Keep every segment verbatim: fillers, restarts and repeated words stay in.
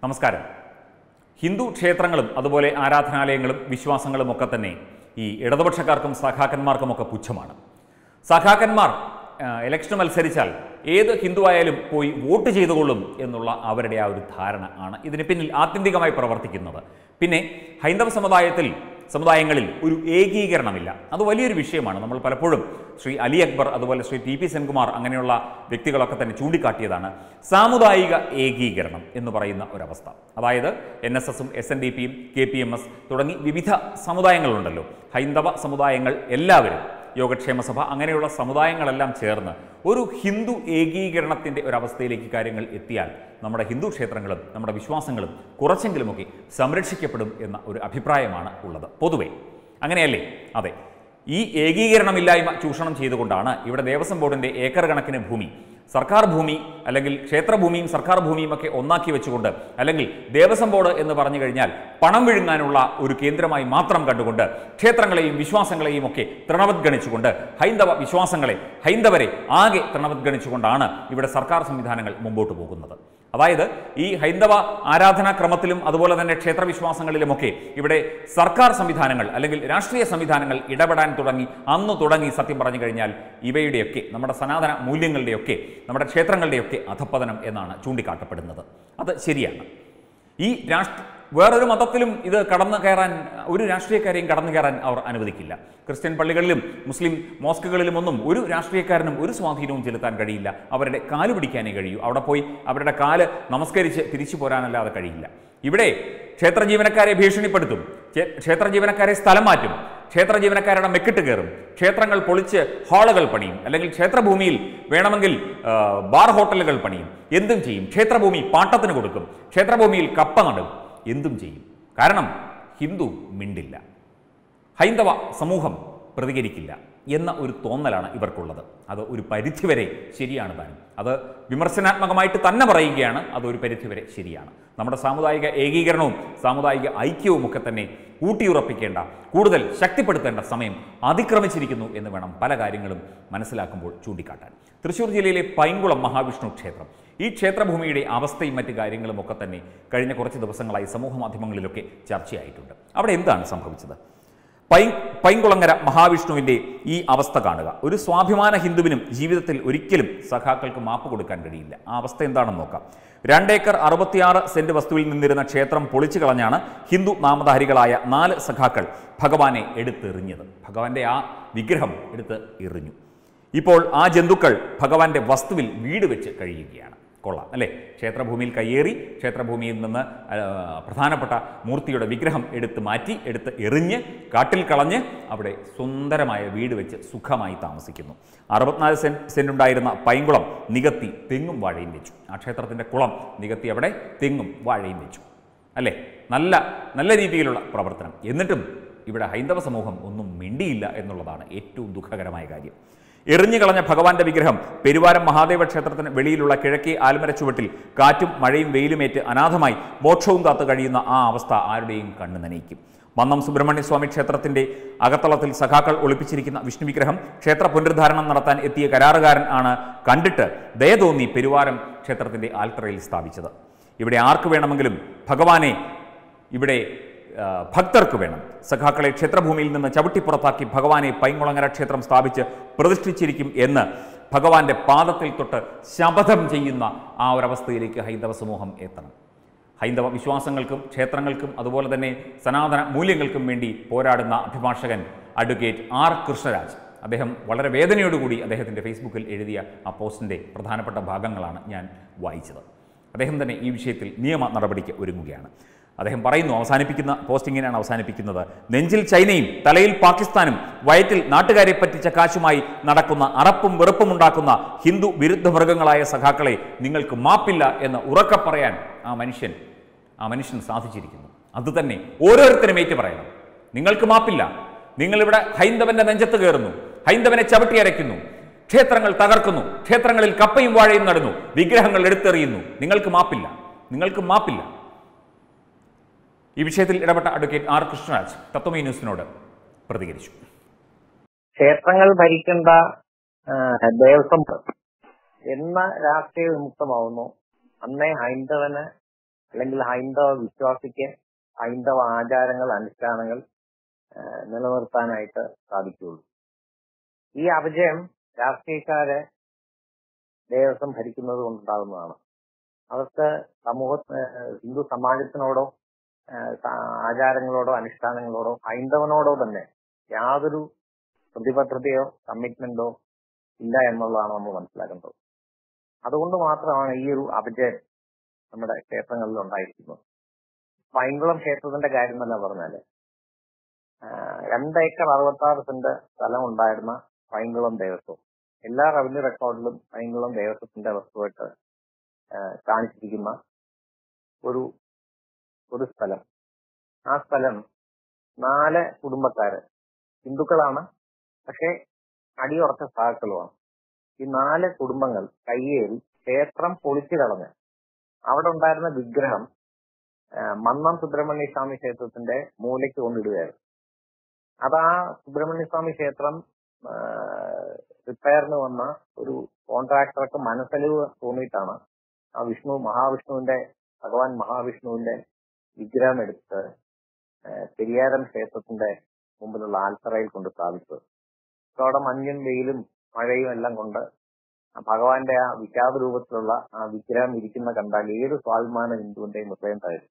നമസ്കാരം. ഹിന്ദു ക്ഷേത്രങ്ങളും അതുപോലെ ആരാധനാലയങ്ങളും വിശ്വാസങ്ങളും ഒക്കെ തന്നെ ഈ ഇടതുപക്ഷക്കാർക്കും സഖാക്കന്മാർക്കുമൊക്കെ പുച്ഛമാണ്. സഖാക്കന്മാർ ഇലക്ഷൻ മത്സരിച്ചാൽ ഏത് ഹിന്ദു ആയാലും പോയി വോട്ട് ചെയ്തുകൊള്ളും എന്നുള്ള അവരുടെ ആ ഒരു ധാരണ ആണ് ഇതിന് പിന്നിൽ ആത്യന്തികമായി പ്രവർത്തിക്കുന്നത്. പിന്നെ ഹൈന്ദവ സമുദായത്തിൽ സമുദായങ്ങളിൽ ഒരു ഏകീകരണമില്ല. അത് വലിയൊരു വിഷയമാണ്. നമ്മൾ പലപ്പോഴും ശ്രീ അലി അക്ബർ അതുപോലെ ശ്രീ ടി പി സെൻകുമാർ അങ്ങനെയുള്ള വ്യക്തികളൊക്കെ തന്നെ ചൂണ്ടിക്കാട്ടിയതാണ് സാമുദായിക ഏകീകരണം എന്ന് പറയുന്ന ഒരവസ്ഥ. അതായത് എൻ എസ് എസും എസ് എൻ ഡി പിയും കെ പി എം എസ് തുടങ്ങി വിവിധ സമുദായങ്ങളുണ്ടല്ലോ. ഹൈന്ദവ സമുദായങ്ങൾ എല്ലാവരും, യോഗക്ഷേമ സഭ അങ്ങനെയുള്ള സമുദായങ്ങളെല്ലാം ചേർന്ന് ഒരു ഹിന്ദു ഏകീകരണത്തിൻ്റെ ഒരവസ്ഥയിലേക്ക് കാര്യങ്ങൾ എത്തിയാൽ നമ്മുടെ ഹിന്ദു ക്ഷേത്രങ്ങളും നമ്മുടെ വിശ്വാസങ്ങളും കുറച്ചെങ്കിലുമൊക്കെ സംരക്ഷിക്കപ്പെടും എന്ന ഒരു അഭിപ്രായമാണ് ഉള്ളത് പൊതുവെ. അങ്ങനെയല്ലേ? അതെ. ഈ ഏകീകരണമില്ലായ്മ ചൂഷണം ചെയ്തുകൊണ്ടാണ് ഇവിടെ ദേവസ്വം ബോർഡിൻ്റെ ഏക്കർ കണക്കിന് ഭൂമി സർക്കാർ ഭൂമി അല്ലെങ്കിൽ ക്ഷേത്രഭൂമിയും സർക്കാർ ഭൂമിയും ഒക്കെ ഒന്നാക്കി വെച്ചുകൊണ്ട്, അല്ലെങ്കിൽ ദേവസ്വം ബോർഡ് എന്ന് പറഞ്ഞു കഴിഞ്ഞാൽ പണം വിഴുങ്ങാനുള്ള ഒരു കേന്ദ്രമായി മാത്രം കണ്ടുകൊണ്ട് ക്ഷേത്രങ്ങളെയും വിശ്വാസങ്ങളെയും ഒക്കെ തൃണവത്ഗണിച്ചുകൊണ്ട് ഹൈന്ദവ വിശ്വാസങ്ങളെ ഹൈന്ദവരെ ആകെ തൃണവത്ഗണിച്ചുകൊണ്ടാണ് ഇവിടെ സർക്കാർ സംവിധാനങ്ങൾ മുമ്പോട്ട് പോകുന്നത്. അതായത് ഈ ഹൈന്ദവ ആരാധനാക്രമത്തിലും അതുപോലെ തന്നെ ക്ഷേത്രവിശ്വാസങ്ങളിലുമൊക്കെ ഇവിടെ സർക്കാർ സംവിധാനങ്ങൾ അല്ലെങ്കിൽ രാഷ്ട്രീയ സംവിധാനങ്ങൾ ഇടപെടാൻ തുടങ്ങി അന്ന് തുടങ്ങി സത്യം പറഞ്ഞു കഴിഞ്ഞാൽ ഇവയുടെയൊക്കെ നമ്മുടെ സനാതന മൂല്യങ്ങളുടെയൊക്കെ നമ്മുടെ ക്ഷേത്രങ്ങളുടെയൊക്കെ അധപ്പതനം എന്നാണ് ചൂണ്ടിക്കാട്ടപ്പെടുന്നത്. അത് ശരിയാണ്. ഈ രാഷ്ട്ര വേറൊരു മതത്തിലും ഇത് കടന്നു കയറാൻ ഒരു രാഷ്ട്രീയക്കാരെയും കടന്നു കയറാൻ അവർ അനുവദിക്കില്ല. ക്രിസ്ത്യൻ പള്ളികളിലും മുസ്ലിം മോസ്കുകളിലും ഒന്നും ഒരു രാഷ്ട്രീയക്കാരനും ഒരു സ്വാധീനവും ചെലുത്താൻ കഴിയില്ല. അവരുടെ കാല് പിടിക്കാനേ കഴിയൂ. അവിടെ പോയി അവരുടെ കാല് നമസ്കരിച്ച് തിരിച്ചു പോരാനല്ലാതെ കഴിയില്ല. ഇവിടെ ക്ഷേത്ര ജീവനക്കാരെ ഭീഷണിപ്പെടുത്തും, ക്ഷേത്ര ജീവനക്കാരെ സ്ഥലം മാറ്റും, ക്ഷേത്ര ജീവനക്കാരുടെ മെക്കിട്ട് കയറും, ക്ഷേത്രങ്ങൾ പൊളിച്ച് ഹാളുകൾ പണിയും, അല്ലെങ്കിൽ ക്ഷേത്രഭൂമിയിൽ വേണമെങ്കിൽ ബാർ ഹോട്ടലുകൾ പണിയും, എന്തും ചെയ്യും. ക്ഷേത്രഭൂമി പാട്ടത്തിന് കൊടുക്കും, ക്ഷേത്രഭൂമിയിൽ കപ്പ നടും, എന്തും ചെയ്യും. കാരണം ഹിന്ദു മിണ്ടില്ല, ഹൈന്ദവ സമൂഹം പ്രതികരിക്കില്ല എന്ന ഒരു തോന്നലാണ് ഇവർക്കുള്ളത്. അത് ഒരു പരിധിവരെ ശരിയാണ് താനും. അത് വിമർശനാത്മകമായിട്ട് തന്നെ പറയുകയാണ്. അതൊരു പരിധിവരെ ശരിയാണ്. നമ്മുടെ സാമുദായിക ഏകീകരണവും സാമുദായിക ഐക്യവും ഒക്കെ തന്നെ ഊട്ടിയുറപ്പിക്കേണ്ട, കൂടുതൽ ശക്തിപ്പെടുത്തേണ്ട സമയം അതിക്രമിച്ചിരിക്കുന്നു എന്ന് വേണം പല കാര്യങ്ങളും മനസ്സിലാക്കുമ്പോൾ ചൂണ്ടിക്കാട്ടാൻ. തൃശ്ശൂർ ജില്ലയിലെ പൈങ്കുളം മഹാവിഷ്ണു ക്ഷേത്രം, ഈ ക്ഷേത്രഭൂമിയുടെ അവസ്ഥയും മറ്റ് കാര്യങ്ങളും ഒക്കെ തന്നെ കഴിഞ്ഞ കുറച്ച് ദിവസങ്ങളായി സമൂഹ മാധ്യമങ്ങളിലൊക്കെ ചർച്ചയായിട്ടുണ്ട്. അവിടെ എന്താണ് സംഭവിച്ചത്? പൈ പൈങ്കുളങ്ങര മഹാവിഷ്ണുവിൻ്റെ ഈ അവസ്ഥ കാണുക. ഒരു സ്വാഭിമാന ഹിന്ദുവിനും ജീവിതത്തിൽ ഒരിക്കലും സഖാക്കൾക്ക് മാപ്പ് കൊടുക്കാൻ കഴിയില്ല. ആ അവസ്ഥ എന്താണെന്ന് നോക്കാം. രണ്ടേക്കർ അറുപത്തിയാറ് സെന്റ് വസ്തുവിൽ നിന്നിരുന്ന ക്ഷേത്രം പൊളിച്ചു കളഞ്ഞാണ് ഹിന്ദു നാമധാരികളായ നാല് സഖാക്കൾ ഭഗവാനെ എടുത്തെറിഞ്ഞത്. ഭഗവാന്റെ ആ വിഗ്രഹം എടുത്ത് എറിഞ്ഞു. ഇപ്പോൾ ആ ജന്തുക്കൾ ഭഗവാന്റെ വസ്തുവിൽ വീട് വെച്ച് കഴിയുകയാണ്. കൊള്ളാം അല്ലേ? ക്ഷേത്രഭൂമിയിൽ കയ്യേറി ക്ഷേത്രഭൂമിയിൽ നിന്ന് പ്രധാനപ്പെട്ട മൂർത്തിയുടെ വിഗ്രഹം എടുത്ത് മാറ്റി എടുത്ത് എറിഞ്ഞ് കാട്ടിൽ കളഞ്ഞ് അവിടെ സുന്ദരമായ വീട് വെച്ച് സുഖമായി താമസിക്കുന്നു. അറുപത്തിനാല് സെന്റ് സെന്റ് ഉണ്ടായിരുന്ന പൈങ്കുളം നികത്തി തെങ്ങും വാഴയും വെച്ചു. ആ ക്ഷേത്രത്തിൻ്റെ കുളം നികത്തി അവിടെ തെങ്ങും വാഴയും വെച്ചു അല്ലേ? നല്ല നല്ല രീതിയിലുള്ള പ്രവർത്തനം. എന്നിട്ടും ഇവിടെ ഹൈന്ദവ സമൂഹം ഒന്നും മിണ്ടിയില്ല എന്നുള്ളതാണ് ഏറ്റവും ദുഃഖകരമായ കാര്യം. എറിഞ്ഞു കളഞ്ഞ ഭഗവാന്റെ വിഗ്രഹം പെരുവാരം മഹാദേവ ക്ഷേത്രത്തിന് വെളിയിലുള്ള കിഴക്കേ ആൽമര ചുവട്ടിൽ കാറ്റും മഴയും വെയിലുമേറ്റ് അനാഥമായി മോക്ഷവും കാത്തു കഴിയുന്ന ആ അവസ്ഥ ആരുടെയും കണ്ണു നനയിക്കും. മന്നം സുബ്രഹ്മണ്യ സ്വാമി ക്ഷേത്രത്തിന്റെ അകത്തളത്തിൽ സഖാക്കൾ ഒളിപ്പിച്ചിരിക്കുന്ന വിഷ്ണു വിഗ്രഹം ക്ഷേത്ര പുനരുദ്ധാരണം നടത്താൻ എത്തിയ കരാറുകാരൻ ആണ് കണ്ടിട്ട് ദയ തോന്നി പെരുവാരം ക്ഷേത്രത്തിന്റെ ആൽത്തറയിൽ സ്ഥാപിച്ചത്. ഇവിടെ ആർക്ക് വേണമെങ്കിലും ഭഗവാനെ ഇവിടെ ഭക്തർക്ക് വേണം. സഖാക്കളെ ക്ഷേത്രഭൂമിയിൽ നിന്ന് ചവിട്ടിപ്പുറത്താക്കി ഭഗവാനെ പൈങ്കുളങ്ങര ക്ഷേത്രം സ്ഥാപിച്ച് പ്രതിഷ്ഠിച്ചിരിക്കും എന്ന് ഭഗവാന്റെ പാദത്തിൽ തൊട്ട് ശപഥം ചെയ്യുന്ന ആ ഒരവസ്ഥയിലേക്ക് ഹൈന്ദവ സമൂഹം എത്തണം. ഹൈന്ദവ വിശ്വാസങ്ങൾക്കും ക്ഷേത്രങ്ങൾക്കും അതുപോലെ തന്നെ സനാതന മൂല്യങ്ങൾക്കും വേണ്ടി പോരാടുന്ന അഭിഭാഷകൻ അഡ്വക്കേറ്റ് ആർ കൃഷ്ണരാജ്, അദ്ദേഹം വളരെ വേദനയോടുകൂടി അദ്ദേഹത്തിൻ്റെ ഫേസ്ബുക്കിൽ എഴുതിയ ആ പോസ്റ്റിൻ്റെ പ്രധാനപ്പെട്ട ഭാഗങ്ങളാണ് ഞാൻ വായിച്ചത്. അദ്ദേഹം തന്നെ ഈ വിഷയത്തിൽ നിയമ നടപടിക്ക് ഒരുങ്ങുകയാണ്. അദ്ദേഹം പറയുന്നു, അവസാനിപ്പിക്കുന്ന പോസ്റ്റിങ്ങിനാണ് അവസാനിപ്പിക്കുന്നത്: നെഞ്ചിൽ ചൈനയും തലയിൽ പാകിസ്ഥാനും വയറ്റിൽ നാട്ടുകാരെ പറ്റിച്ച കാശുമായി നടക്കുന്ന അറപ്പും വെറുപ്പും ഉണ്ടാക്കുന്ന ഹിന്ദു വിരുദ്ധ മൃഗങ്ങളായ സഖാക്കളെ നിങ്ങൾക്ക് മാപ്പില്ല എന്ന് ഉറക്കെ പറയാൻ ആ മനുഷ്യൻ ആ മനുഷ്യൻ സാധിച്ചിരിക്കുന്നു. അതുതന്നെ ഓരോരുത്തരും ഏറ്റു പറയണം. നിങ്ങൾക്ക് മാപ്പില്ല. നിങ്ങളിവിടെ ഹൈന്ദവന്റെ നെഞ്ചത്ത് കയറുന്നു, ഹൈന്ദവനെ ചവിട്ടി അരയ്ക്കുന്നു, ക്ഷേത്രങ്ങൾ തകർക്കുന്നു, ക്ഷേത്രങ്ങളിൽ കപ്പയും വാഴയും നടുന്നു, വിഗ്രഹങ്ങൾ എടുത്തെറിയുന്നു. നിങ്ങൾക്ക് മാപ്പില്ല, നിങ്ങൾക്ക് മാപ്പില്ല. ഈ വിഷയത്തിൽ ഇടപെട്ട അഡ്വക്കേറ്റ് ആർ കൃഷ്ണരാജ് തത്വമൈ ന്യൂസിനോട് പ്രതികരിച്ചു. ക്ഷേത്രങ്ങൾ ഭരിക്കേണ്ട ദേവസ്വം എന്ന രാഷ്ട്രീയ വിമുക്തമാവുന്നു അന്നേ ഹൈന്ദവന് അല്ലെങ്കിൽ ഹൈന്ദവ വിശ്വാസിക്ക് ഹൈന്ദവ ആചാരങ്ങൾ അനുഷ്ഠാനങ്ങൾ നിലനിർത്താനായിട്ട് സാധിക്കുകയുള്ളൂ. ഈ അപജയം രാഷ്ട്രീയക്കാരെ ദേവസ്വം ഭരിക്കുന്നത് കൊണ്ടുണ്ടാകുന്നതാണ്. അവർക്ക് സമൂഹ ഹിന്ദു സമാജത്തിനോടോ ആചാരങ്ങളോടോ അനുഷ്ഠാനങ്ങളോടോ ഹൈന്ദവനോടോ തന്നെ യാതൊരു പ്രതിബദ്ധതയോ കമ്മിറ്റ്മെന്റോ ഇല്ല എന്നുള്ളതാണ് നമ്മൾ മനസ്സിലാക്കേണ്ടത്. അതുകൊണ്ട് മാത്രമാണ് ഈ ഒരു അപജയം നമ്മുടെ ക്ഷേത്രങ്ങളിൽ ഉണ്ടായിരിക്കുന്നത്. പൈങ്കുളം ക്ഷേത്രത്തിന്റെ കാര്യം തന്നെ പറഞ്ഞാല് രണ്ട് ഏക്കർ അറുപത്തി ആറ് സെന്റ് സ്ഥലം ഉണ്ടായിരുന്ന പൈങ്കുളം ദേവസ്വം എല്ലാ റവന്യൂ റെക്കോർഡിലും പൈങ്കുളം ദേവസ്വത്തിന്റെ വസ്തുവായിട്ട് കാണിച്ചിരിക്കുന്ന ഒരു ഒരു സ്ഥലം. ആ സ്ഥലം നാല് കുടുംബക്കാര് ഹിന്ദുക്കളാണ്, പക്ഷെ അടിയുറച്ച സഹാക്കളുമാണ്. ഈ നാല് കുടുംബങ്ങൾ കയ്യേറി ക്ഷേത്രം പൊളിച്ചു കളഞ്ഞ് അവിടെ ഉണ്ടായിരുന്ന വിഗ്രഹം മന്നം സുബ്രഹ്മണ്യ സ്വാമി ക്ഷേത്രത്തിന്റെ മൂലയ്ക്ക് കൊണ്ടിടുകയായിരുന്നു. അത് ആ സുബ്രഹ്മണ്യ സ്വാമി ക്ഷേത്രം റിപ്പയറിന് വന്ന ഒരു കോൺട്രാക്ടർക്ക് മനസ്സലിവ് തോന്നിയിട്ടാണ് ആ വിഷ്ണു മഹാവിഷ്ണുവിന്റെ ഭഗവാൻ മഹാവിഷ്ണുവിന്റെ വിഗ്രഹം എടുത്ത് പെരിയാരം ക്ഷേത്രത്തിന്റെ മുമ്പിലുള്ള ആൽത്തറയിൽ കൊണ്ട് സ്ഥാപിച്ചത്. അവിടെ മഞ്ഞും വെയിലും മഴയും എല്ലാം കൊണ്ട് ഭഗവാന്റെ ആ വിഖ്യാത രൂപത്തിലുള്ള ആ വിഗ്രഹം ഇരിക്കുന്ന കണ്ടാൽ ഏത് സ്വാഭിമാന ഹിന്ദുവിന്റെയും ഹൃദയം തകരും.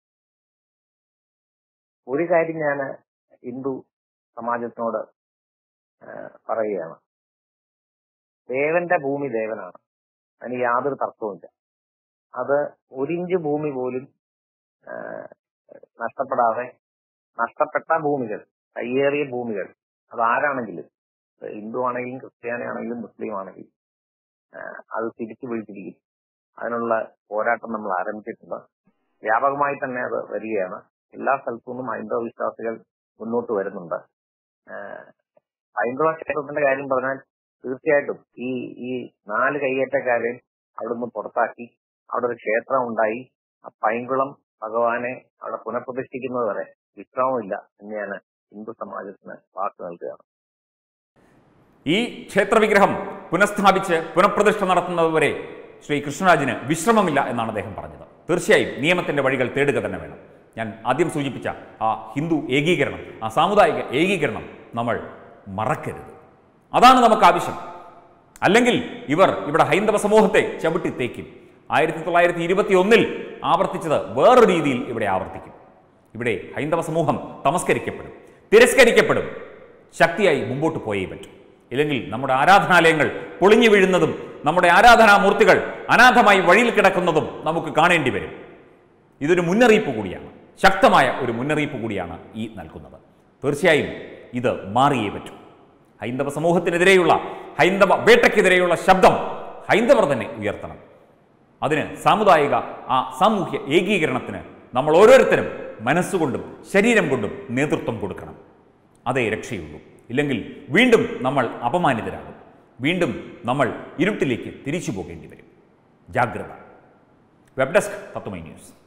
ഒരു കാര്യം ഞാൻ ഹിന്ദു സമാജത്തിനോട് പറയുകയാണ്. ദേവന്റെ ഭൂമി ദേവനാണ്, അതിന് യാതൊരു തർക്കവുമില്ല. അത് ഒരിഞ്ച് ഭൂമി പോലും നഷ്ടപ്പെടാതെ നഷ്ടപ്പെട്ട ഭൂമികൾ, കയ്യേറിയ ഭൂമികൾ, അത് ആരാണെങ്കിലും, ഹിന്ദു ആണെങ്കിലും ക്രിസ്ത്യാനി ആണെങ്കിലും മുസ്ലിം ആണെങ്കിലും അത് തിരിച്ചു പിടിച്ചിരിക്കും. അതിനുള്ള പോരാട്ടം നമ്മൾ ആരംഭിച്ചിട്ടുണ്ട്. വ്യാപകമായി തന്നെ അത് വരികയാണ്. എല്ലാ സ്ഥലത്തു നിന്നും ഹൈന്ദവ വിശ്വാസികൾ മുന്നോട്ട് വരുന്നുണ്ട്. ഹൈന്ദവ ക്ഷേത്രത്തിന്റെ കാര്യം പറഞ്ഞാൽ തീർച്ചയായിട്ടും ഈ ഈ നാല് കയ്യേറ്റക്കാരെയും അവിടുന്ന് പുറത്താക്കി അവിടെ ഒരു ക്ഷേത്രം ഉണ്ടായി. ആ പൈങ്കുളം ഭഗവാനെ അവിടെ പുനഃപ്രതിഷ്ഠിക്കുന്നത് വരെ വിശ്രമമില്ല എന്ന് ഞാൻ ഹിന്ദു സമാജത്തിന് വാക്ക് നൽകുകയാണ്. ഈ ക്ഷേത്രവിഗ്രഹം പുനഃസ്ഥാപിച്ച് പുനഃപ്രതിഷ്ഠ നടത്തുന്നതുവരെ ശ്രീ കൃഷ്ണരാജിന് വിശ്രമമില്ല എന്നാണ് അദ്ദേഹം പറഞ്ഞത്. തീർച്ചയായും നിയമത്തിന്റെ വഴികൾ തേടുക തന്നെ വേണം. ഞാൻ ആദ്യം സൂചിപ്പിച്ച ആ ഹിന്ദു ഏകീകരണം, ആ സാമുദായിക ഏകീകരണം നമ്മൾ മറക്കരുത്. അതാണ് നമുക്ക് ആവശ്യം. അല്ലെങ്കിൽ ഇവർ ഇവിടെ ഹൈന്ദവ സമൂഹത്തെ ചവിട്ടി തേക്കും. ആയിരത്തി തൊള്ളായിരത്തി ഇരുപത്തി ഒന്നിൽ ആവർത്തിച്ചത് വേറൊരു രീതിയിൽ ഇവിടെ ആവർത്തിക്കും. ഇവിടെ ഹൈന്ദവ സമൂഹം തമസ്കരിക്കപ്പെടും, തിരസ്കരിക്കപ്പെടും. ശക്തിയായി മുമ്പോട്ട് പോയേ പറ്റും. ഇല്ലെങ്കിൽ നമ്മുടെ ആരാധനാലയങ്ങൾ പൊളിഞ്ഞു വീഴുന്നതും നമ്മുടെ ആരാധനാമൂർത്തികൾ അനാഥമായി വഴിയിൽ കിടക്കുന്നതും നമുക്ക് കാണേണ്ടി വരും. ഇതൊരു മുന്നറിയിപ്പ് കൂടിയാണ്, ശക്തമായ ഒരു മുന്നറിയിപ്പ് കൂടിയാണ് ഈ നൽകുന്നത്. തീർച്ചയായും ഇത് മാറിയേ പറ്റൂ. ഹൈന്ദവ സമൂഹത്തിനെതിരെയുള്ള, ഹൈന്ദവ വേട്ടയ്ക്കെതിരെയുള്ള ശബ്ദം ഹൈന്ദവർ തന്നെ ഉയർത്തണം. അതിന് സാമുദായിക ആ സാമൂഹ്യ ഏകീകരണത്തിന് നമ്മൾ ഓരോരുത്തരും മനസ്സുകൊണ്ടും ശരീരം കൊണ്ടും നേതൃത്വം കൊടുക്കണം. അതേ രക്ഷയുള്ളൂ. ഇല്ലെങ്കിൽ വീണ്ടും നമ്മൾ അപമാനിതരാകും. വീണ്ടും നമ്മൾ ഇരുട്ടിലേക്ക് തിരിച്ചു പോകേണ്ടി വരും. ജാഗ്രത. Web desk Tatwamayi news.